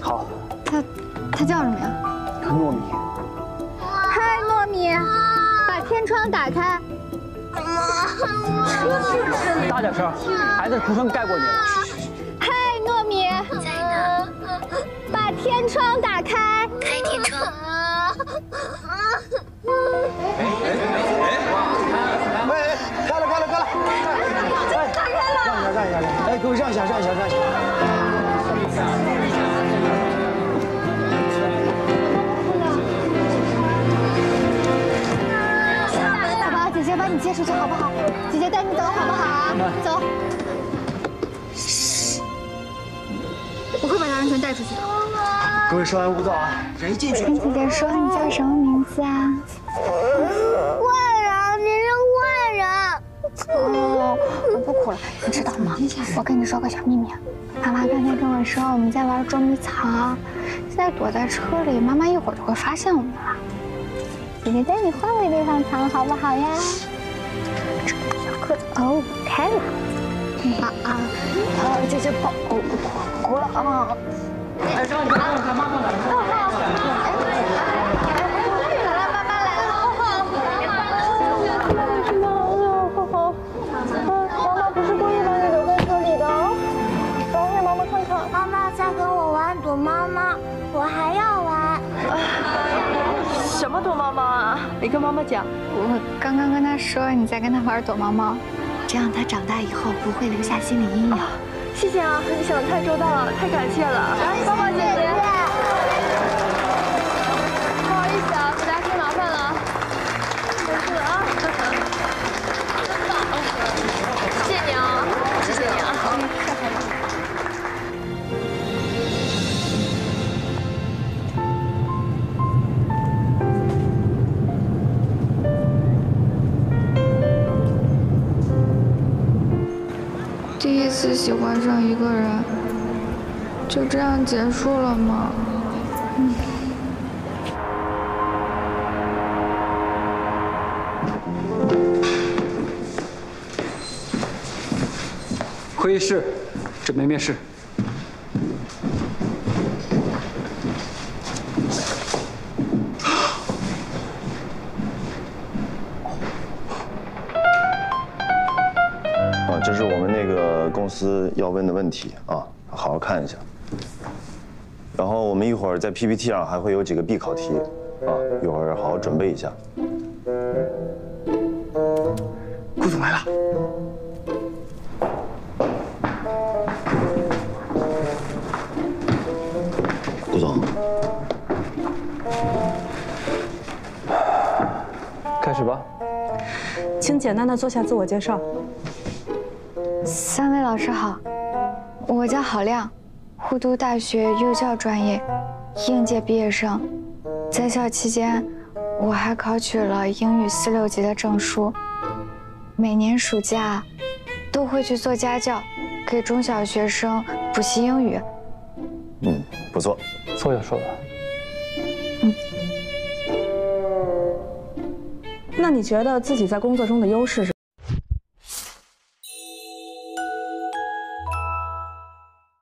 好。 他叫什么呀？ 糯米。 嗨，糯米，把天窗打开。 大点声，孩子哭声盖过你了。 嗨，糯米， 在呢。 把天窗打开。 开天窗。 开了！ 打开了！ 让一下！哎，给我让一下！ 宝宝，姐姐把你接出去好不好？姐姐带你走好不好啊？走。我会把他安全带出去的。 各位稍安勿躁啊，人一进去。 跟姐姐说，你叫什么名字啊？坏人，你是坏人。哦，我不哭了，你知道吗？我跟你说个小秘密，妈妈刚才跟我说我们在玩捉迷藏，现在躲在车里，妈妈一会儿就会发现我们了。姐姐带你换个地方藏好不好呀？这个小盒子哦，开了。姐姐抱哭了啊。 哎，让你看妈妈来了。 好。妈妈不是故意把你留在车里的，等会妈妈看看。 妈妈在跟我玩躲猫猫，我还要玩。 什么躲猫猫啊？你跟妈妈讲。 我刚刚跟她说你在跟她玩躲猫猫，这样她长大以后不会留下心理阴影。 谢谢啊，你想的太周到了，太感谢了。抱抱姐姐。不好意思啊，给大家添麻烦了。没事啊。谢谢你啊，谢谢你啊。 第一次喜欢上一个人，就这样结束了吗？ 会议室，准备面试。 这是我们那个公司要问的问题啊，好好看一下。然后我们一会儿在 PPT 上还会有几个必考题啊，一会儿好好准备一下。 顾总来了。 顾总， 开始吧。 请简单的做下自我介绍。 三位老师好，我叫郝亮，沪都大学幼教专业，应届毕业生。在校期间，我还考取了英语4、6级的证书。每年暑假都会去做家教，给中小学生补习英语。 不错， 错就说吧。 那你觉得自己在工作中的优势是？